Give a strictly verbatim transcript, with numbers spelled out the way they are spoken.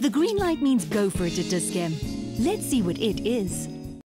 The green light means go for it, Etiskim. Let's see what it is.